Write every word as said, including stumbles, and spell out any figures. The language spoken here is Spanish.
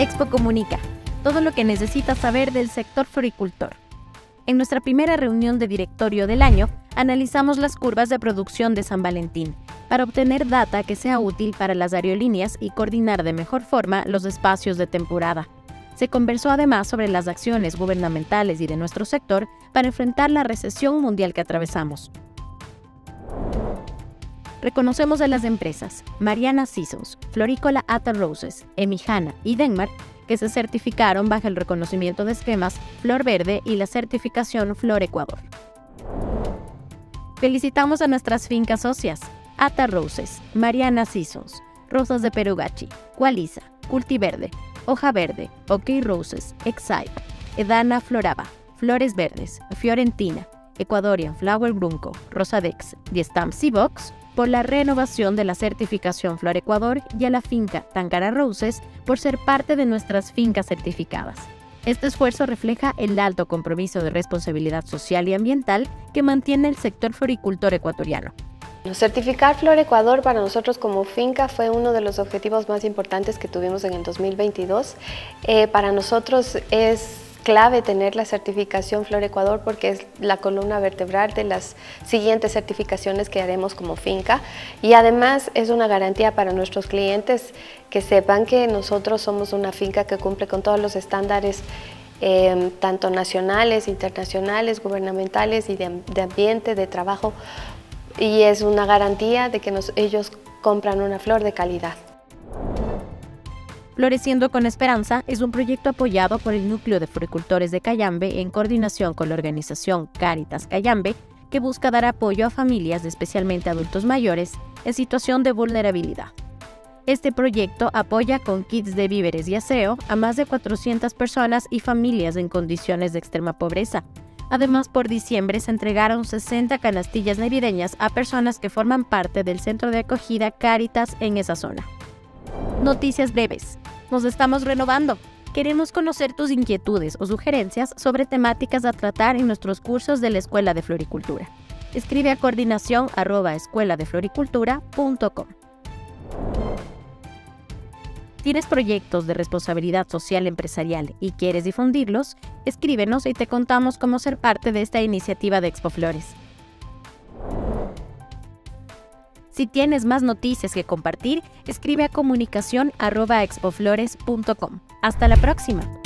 Expo Comunica, todo lo que necesitas saber del sector floricultor. En nuestra primera reunión de directorio del año, analizamos las curvas de producción de San Valentín para obtener data que sea útil para las aerolíneas y coordinar de mejor forma los espacios de temporada. Se conversó además sobre las acciones gubernamentales y de nuestro sector para enfrentar la recesión mundial que atravesamos. Reconocemos a las empresas Mariana Seasons, Florícola Ata Roses, Emijana y Denmark, que se certificaron bajo el reconocimiento de esquemas Flor Verde y la certificación Flor Ecuador. Felicitamos a nuestras fincas socias, Ata Roses, Mariana Seasons, Rosas de Perugachi, Qualisa, Cultiverde, Hoja Verde, OK Roses, Excite, Edana Floraba, Flores Verdes, Fiorentina, Ecuadorian Flower Brunco, Rosadex, Diestam Seabox, por la renovación de la certificación Flor Ecuador y a la finca Tancara Roses por ser parte de nuestras fincas certificadas. Este esfuerzo refleja el alto compromiso de responsabilidad social y ambiental que mantiene el sector floricultor ecuatoriano. Certificar Flor Ecuador para nosotros como finca fue uno de los objetivos más importantes que tuvimos en el dos mil veintidós. Eh, para nosotros es clave tener la certificación Flor Ecuador porque es la columna vertebral de las siguientes certificaciones que haremos como finca, y además es una garantía para nuestros clientes que sepan que nosotros somos una finca que cumple con todos los estándares eh, tanto nacionales, internacionales, gubernamentales y de, de ambiente, de trabajo, y es una garantía de que nos, ellos compran una flor de calidad. Floreciendo con Esperanza es un proyecto apoyado por el Núcleo de Floricultores de Cayambe en coordinación con la organización Cáritas Cayambe, que busca dar apoyo a familias, especialmente adultos mayores, en situación de vulnerabilidad. Este proyecto apoya con kits de víveres y aseo a más de cuatrocientas personas y familias en condiciones de extrema pobreza. Además, por diciembre se entregaron sesenta canastillas navideñas a personas que forman parte del centro de acogida Cáritas en esa zona. Noticias breves. Nos estamos renovando. Queremos conocer tus inquietudes o sugerencias sobre temáticas a tratar en nuestros cursos de la Escuela de Floricultura. Escribe a coordinación arroba escuela de floricultura punto com. ¿Tienes proyectos de responsabilidad social empresarial y quieres difundirlos? Escríbenos y te contamos cómo ser parte de esta iniciativa de Expo Flores. Si tienes más noticias que compartir, escribe a comunicación arroba expoflores punto com. Hasta la próxima.